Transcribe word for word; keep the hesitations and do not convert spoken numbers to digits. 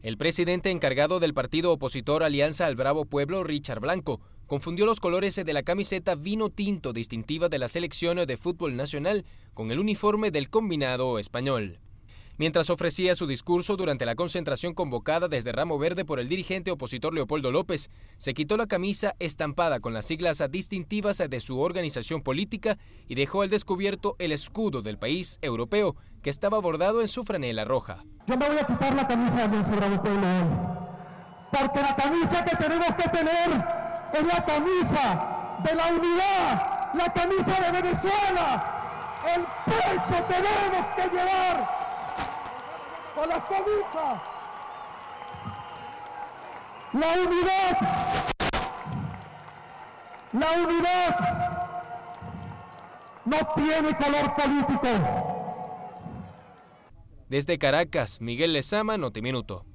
El presidente encargado del partido opositor Alianza al Bravo Pueblo, Richard Blanco, confundió los colores de la camiseta vino tinto distintiva de la selección de fútbol nacional con el uniforme del combinado español. Mientras ofrecía su discurso durante la concentración convocada desde Ramo Verde por el dirigente opositor Leopoldo López, se quitó la camisa estampada con las siglas distintivas de su organización política y dejó al descubierto el escudo del país europeo, que estaba bordado en su franela roja. Yo me voy a quitar la camisa de Alianza Bravo Pueblo hoy, porque la camisa que tenemos que tener es la camisa de la unidad, la camisa de Venezuela. El pecho tenemos que llevar con las camisas. La unidad, la unidad no tiene color político. Desde Caracas, Miguel Lezama, Notiminuto.